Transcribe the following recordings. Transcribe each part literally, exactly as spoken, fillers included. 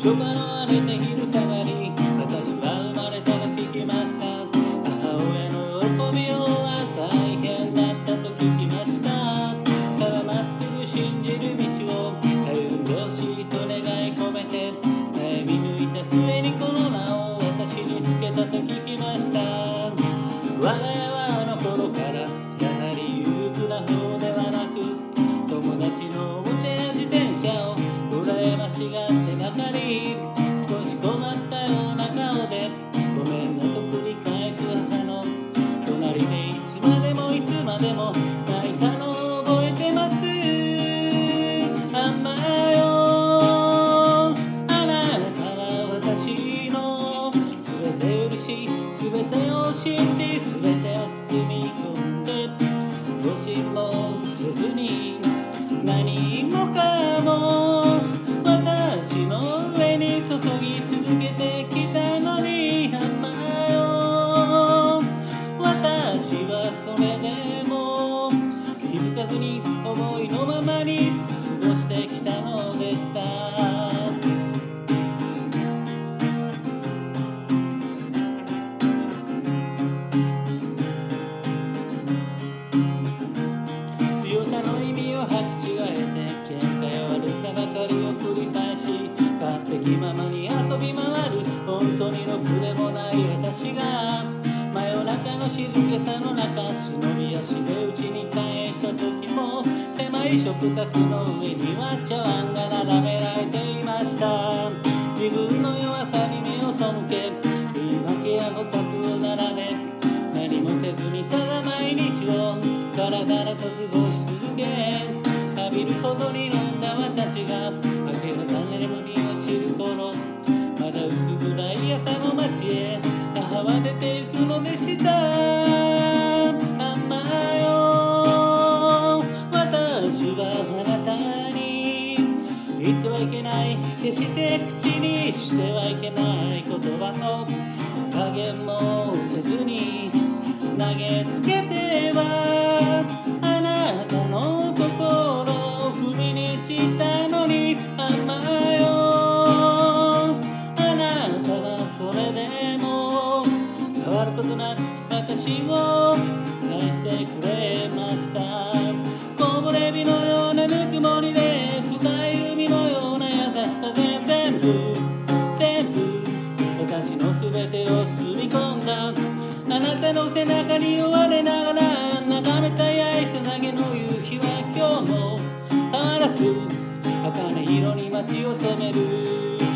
そばの荒れて昼下がり、私は生まれたと聞きました。母親の喜びは大変だったと聞きました。ただまっすぐ信じる道を歩んでほしいと願い込めて、悩み抜いた末にこの名を私につけたと聞きました。我が家はあの頃からやはり裕福な方ではなく、友達のおもちゃや自転車を羨ましがってばかり、少し困ったような顔でごめんなと繰り返す母の隣でいつまでもいつまでも泣いたのを覚えてます。あんまよ、あなたは私の全てを許し、全てを信じ、全てを包み込んで、ご心もせずに何もかも私の上に注ぎ続けてきたのに、あんまよ、私はそれでも気づかずに思いのままに過ごしてきたのでした。強さの意味を履き違えて喧嘩や悪さばかりを繰り返し、勝手気ままに遊び回る本当にろくでもない私が、真夜中の静けさの中忍び足で家に帰った時も、狭い食卓の上には茶碗が並べられていました。自分の弱さに目を背け、言い訳やごたくを並べ、何もせずにただ毎日をだらだらと過ごし続け、浴びるほどに飲んだ私が明け方眠り落ちる頃、まだ薄暗い朝の街へ母は出て行くのでした。あんまよ、私はあなたに言ってはいけない、決して口にしてはいけない言葉を加減もせずに投げつけては、あなたの心を踏みにじったのに、あんまよ、あなたはそれでも変わることなく私を愛してくれました。木漏れ日のようなぬくもりで、深い海のような優しさで、全部全部私の全てを包み込んだ。あなたの背中に追われながら眺めた八重さなげの夕日は今日も変わらず茜色に街を染める。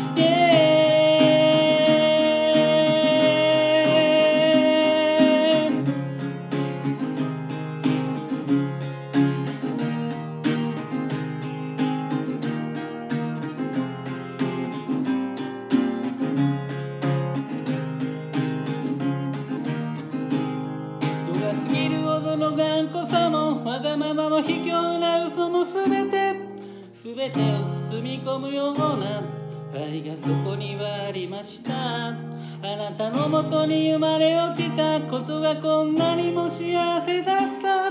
過ぎるほどの頑固さもわがままも卑怯な嘘もすべてすべてを包み込むような愛がそこにはありました。あなたのもとに生まれ落ちたことがこんなにも幸せだった。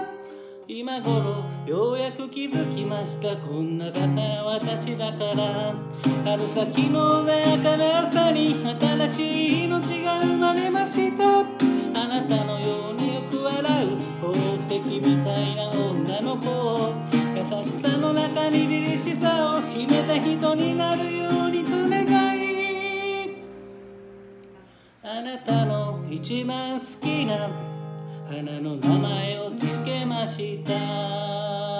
今頃ようやく気づきました。こんなバカな私だから、春先の穏やかな朝に新しい命が生まれました。あなたのようによく笑う宝石みたいな女の子を、優しさの中に凛々しさを秘めた人になるようにと願い、あなたの一番好きな花の名前をつけました。